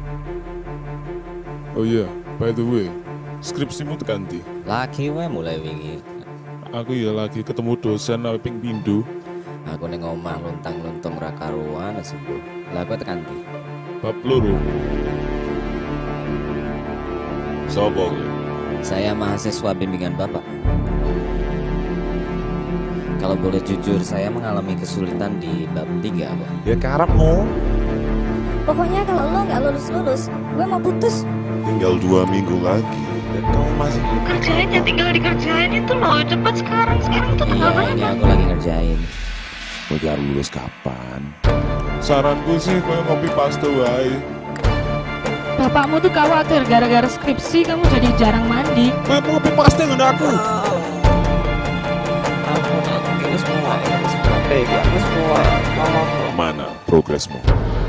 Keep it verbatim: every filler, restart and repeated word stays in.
Oh iya, by the way, skripsimu tekan ndi? Lagi wae mulai wingi. Aku ya lagi ketemu dosen awe ping pindho. Aku ning omah luntang-luntung ra karuan sepuh. Lah kowe tekan ndi? Bab loro. Sopo kowe? Saya mahasiswa bimbingan Bapak. Kalau boleh jujur, saya mengalami kesulitan di bab tiga, Pak. Ya karepmu. Pokoknya kalau lo nggak lulus-lulus, gue mau putus. Tinggal dua minggu lagi dan kamu masih Kerjain ya, tinggal dikerjain itu loh. Cepet sekarang, sekarang tuh tanggal Iya, ini berapa? aku lagi ngerjain. mau kelar lulus kapan? Saranku sih kowe ngopi paste wae. Bapakmu tuh khawatir gara-gara skripsi kamu jadi jarang mandi. Kowe mau ngopi paste ngono aku. Aku aku semua, semua, aku semua. Mana progresmu?